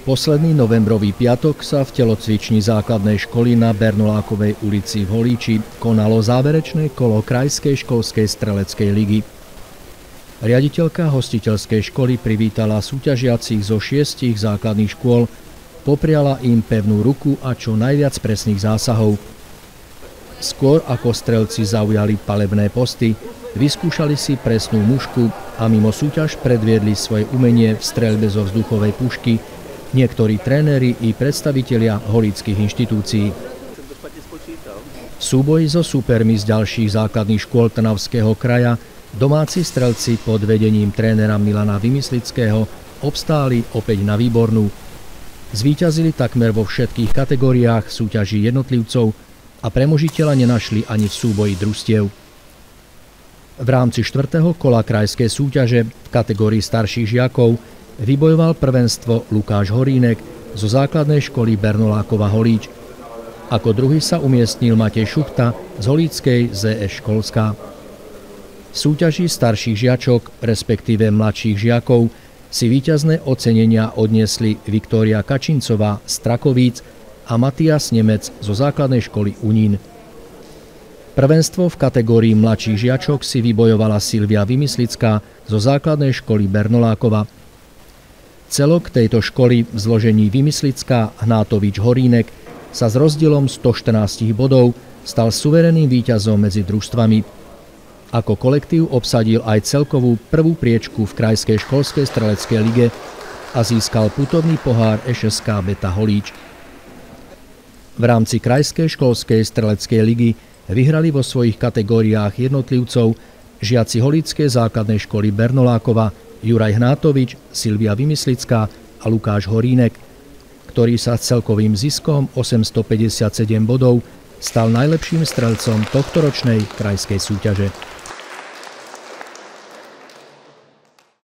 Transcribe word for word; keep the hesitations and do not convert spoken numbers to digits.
Posledný novembrový piatok sa v telocvični základnej školy na Bernolákovej ulici v Holíči konalo záverečné kolo Krajskej školskej streleckej ligy. Riaditeľka hostiteľskej školy privítala súťažiacich zo šiestich základných škôl, popriala im pevnú ruku a čo najviac presných zásahov. Skôr ako strelci zaujali palebné posty, vyskúšali si presnú mušku a mimo súťaž predviedli svoje umenie v streľbe zo vzduchovej pušky niektorí tréneri i predstavitelia holíckych inštitúcií. V súboji so súpermi z ďalších základných škôl Trnavského kraja domáci strelci pod vedením trénera Milana Vymyslického obstáli opäť na výbornú. Zvíťazili takmer vo všetkých kategóriách súťaží jednotlivcov a premožiteľa nenašli ani v súboji družstiev. V rámci štvrtého kola krajskej súťaže v kategórii starších žiakov vybojoval prvenstvo Lukáš Horínek zo základnej školy Bernolákova Holíč. Ako druhý sa umiestnil Matej Šuchta z holíckej zet es Školská. V súťaži starších žiačok, respektíve mladších žiakov, si víťazné ocenenia odniesli Viktória Kačincová z Trakovíc a Matias Nemec zo základnej školy Unín. Prvenstvo v kategórii mladších žiačok si vybojovala Silvia Vymyslická zo základnej školy Bernolákova. Celok tejto školy v zložení Vymyslická, Hnátovič, Horínek sa s rozdielom sto štrnásť bodov stal suverénnym víťazom medzi družstvami. Ako kolektív obsadil aj celkovú prvú priečku v Krajskej školskej streleckej lige a získal putovný pohár eš es ká Beta Holíč. V rámci Krajskej školskej streleckej ligy vyhrali vo svojich kategóriách jednotlivcov žiaci holíckej základnej školy Bernolákova Juraj Hnátovič, Silvia Vymyslická a Lukáš Horínek, ktorý sa s celkovým ziskom osemstopäťdesiatsedem bodov stal najlepším strelcom tohtoročnej krajskej súťaže.